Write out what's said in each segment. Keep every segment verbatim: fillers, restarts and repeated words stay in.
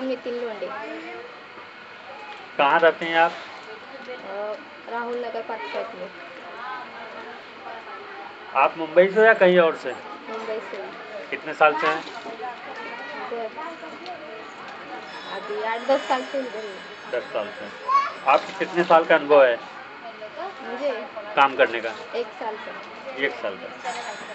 नाम नितिन लोंडे। कहाँ रहते हैं आप? राहुल नगर पाँच में। आप मुंबई से या कहीं और से? मुंबई से। कितने साल से हैं? अभी आठ दस साल से इधर ही। दस साल से। आपको कितने साल का अनुभव है मुझे काम करने का? एक साल का। एक साल का।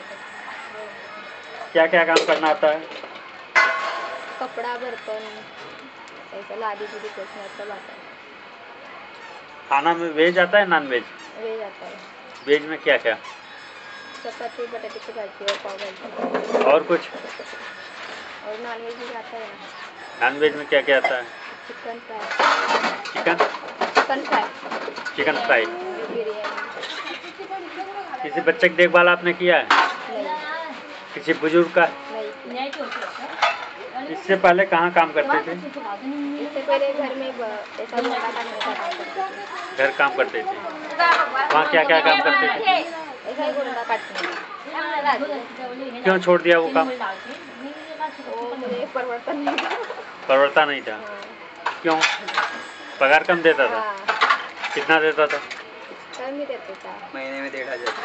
क्या क्या काम करना आता है? कपड़ा, बर्तन, ऐसा लादी गुदी पोछना सब आता है। खाना में वेज आता है नॉन वेज? वेज आता है। वेज में क्या क्या? चपाती, बटाटे की भाजी और पाव भाजी। और कुछ? और नॉन वेज में आता है ना। नॉन वेज में क्या क्या आता है? Chicken fry. Chicken? Chicken fry. Chicken fry. Biryani. किसी बच्चे की देखभाल आपने किया है? नहीं। किसी बुजुर्ग का? नहीं। इससे पहले कहाँ काम करते थे? इससे पहले घर में ऐसा गोंडा काटने का काम करते थे। घर काम करते थे। वहाँ क्या क्या काम करते थे? ऐसा ही गोंडा काटने। क्यों छोड़ दिया वो काम? वो मुझे परिवर्तन नहीं था। परिवर्तन नहीं था? हाँ। क्यों? पगार कम देता था? हाँ। कितना देता था? कम ही देते था। महीने में डेढ़ हजार।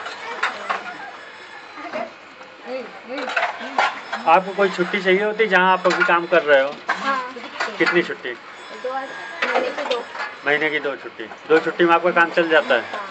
आपको कोई छुट्टी चाहिए होती जहाँ आप अभी काम कर रहे हो? हाँ। कितनी छुट्टी? दो महीने की दो। महीने की दो छुट्टी। दो छुट्टी में आपका काम चल जाता है? हाँ।